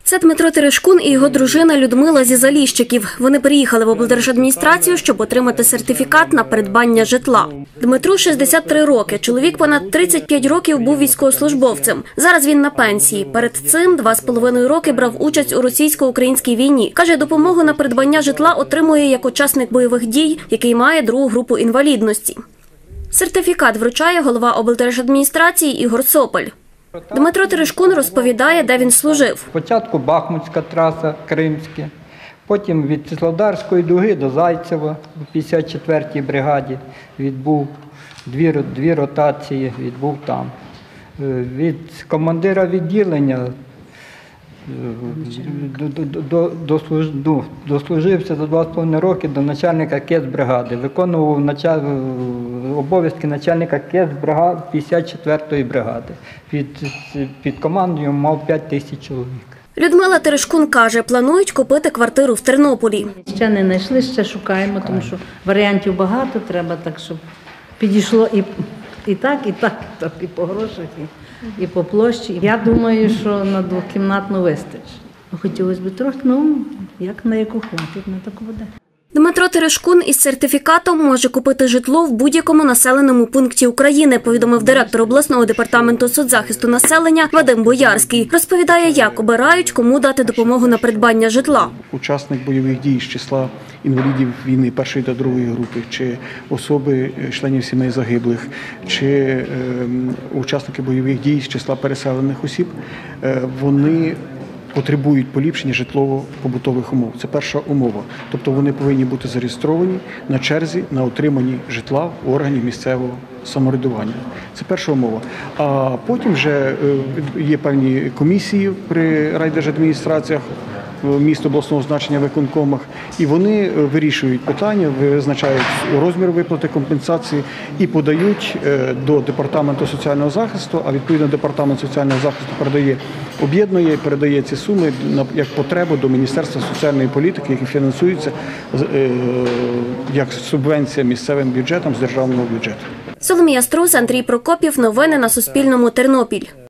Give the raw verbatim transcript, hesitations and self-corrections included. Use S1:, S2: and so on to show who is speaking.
S1: Це Дмитро Терешкун і його дружина Людмила зі Заліщиків. Вони приїхали в облдержадміністрацію, щоб отримати сертифікат на придбання житла. Дмитру шістдесят три роки. Чоловік понад тридцять п'ять років був військовослужбовцем. Зараз він на пенсії. Перед цим два з половиною роки брав участь у російсько-українській війні. Каже, допомогу на придбання житла отримує як учасник бойових дій, який має другу групу інвалідності. Сертифікат вручає голова облдержадміністрації Ігор Сопель. Дмитро Терешкун розповідає, де він служив.
S2: Спочатку Бахмутська траса, Кримська, потім від Світлодарської дуги до Зайцева у п'ятдесят четвертій бригаді відбув дві, дві ротації, відбув там. Від командира відділення дослужився за два з половиною роки до начальника КЕС-бригади. Виконував началь... обов'язки начальника КЕС-бригади п'ятдесят четвертої бригади. Під, під командою мав п'ять тисяч чоловік.
S1: Людмила Терешкун каже, планують купити квартиру в Тернополі.
S3: Ще не знайшли, ще шукаємо, тому що варіантів багато, треба так, щоб підійшло і, і так, і так, і так, і по грошах, і, і по площі. Я думаю, що на двокімнатну вистачить. Хотілося б трохи, ну, як на яку хватить, на таку буде.
S1: Дмитро Терешкун із сертифікатом може купити житло в будь-якому населеному пункті України, повідомив директор обласного департаменту соцзахисту населення Вадим Боярський. Розповідає, як обирають, кому дати допомогу на придбання житла.
S4: Учасник бойових дій з числа інвалідів війни першої та другої групи, чи особи членів сімей загиблих, чи е, учасники бойових дій з числа переселених осіб, е, вони потребують поліпшення житлово-побутових умов. Це перша умова. Тобто вони повинні бути зареєстровані на черзі на отриманні житла в органів місцевого самоврядування. Це перша умова. А потім вже є певні комісії при райдержадміністраціях, міст обласного значення виконкомах, і вони вирішують питання, визначають розмір виплати компенсації і подають до департаменту соціального захисту, а відповідно департамент соціального захисту передає, об'єднує, передає ці суми як потребу до Міністерства соціальної політики, які фінансуються як субвенція місцевим бюджетам з державного бюджету.
S1: Соломія Струс, Андрій Прокопів. Новини на Суспільному. Тернопіль.